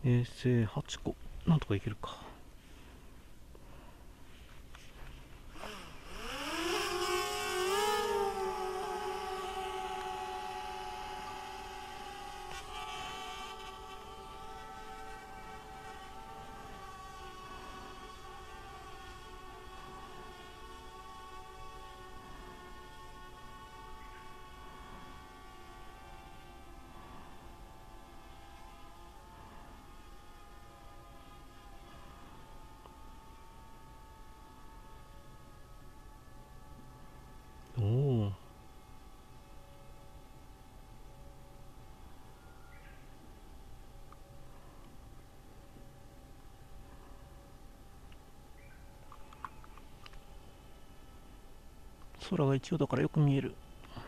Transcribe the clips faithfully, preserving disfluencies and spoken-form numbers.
衛星はちこ、なんとかいけるか。おお、空が一応だからよく見える。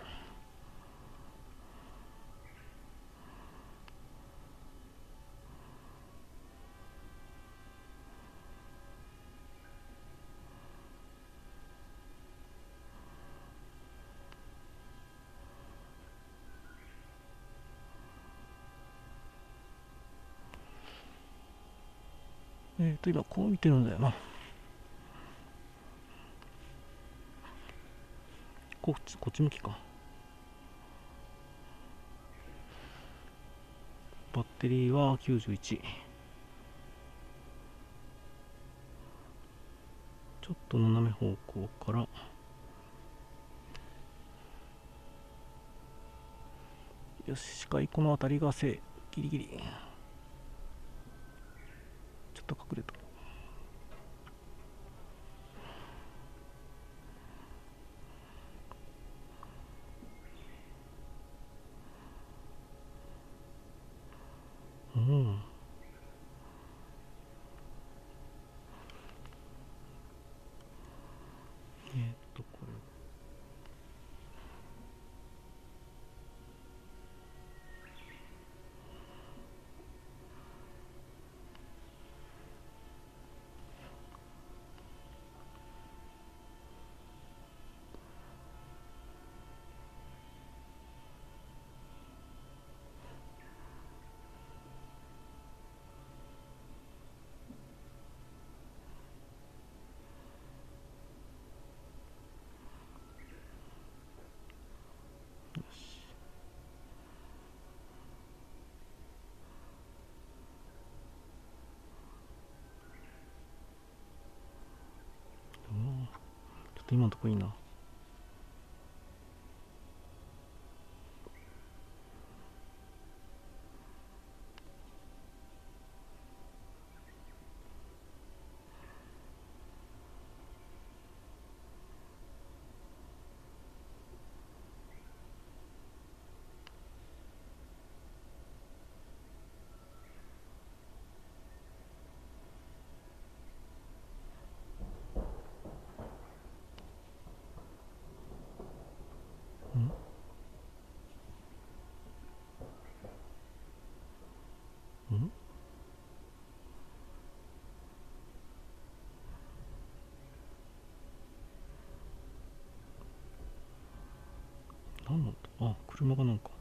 えっ、ー、と今こう見てるんだよな。こっちこっち向きか。バッテリーはきゅうじゅういち。ちょっと斜め方向から、よし、視界この辺りが正、ギリギリ。ちょっと隠れた。うん。えー、っとこれちょっと今のとこいいな。んん何なんだ。あ、車がなんか